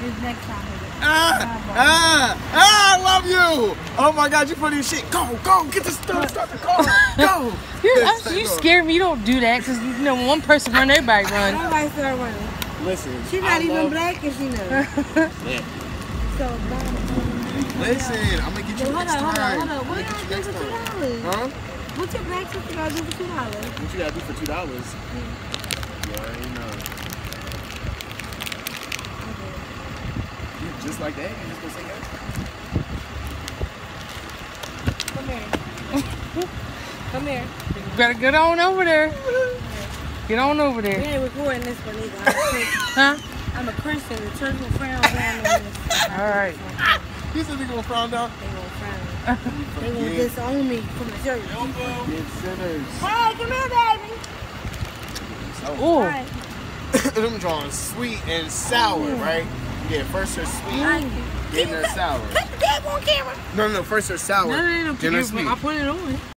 It's next time. I love you. Oh my God, you funny as shit. Go, get this stuff, start the car. Go. You scare me. You don't do that because you know when one person run, everybody run. Everybody start running. Listen, She's not even black and she knows. Yeah. So, Listen, I'm gonna get you next time. Hold on. What you gotta do for $2? Huh? What's your black sister gotta do for $2? What you gotta do for $2? You already know. You just like that? You just gonna say that? Come here. Come here. You better get on over there. Get on over We there. ain't recording this one either. Huh? I'm a Christian. The church will frown down on this. All right. You said they gonna frown down? They gonna frown. They gonna disown me from the church. Get sinners. Hey, come here, baby. Ooh. Right. Them drawings sweet and sour, right? You get first they're sweet, Thank you. then they're sour. Cut the tag on camera. No, first they're sour, No, then they're sweet. I put it on.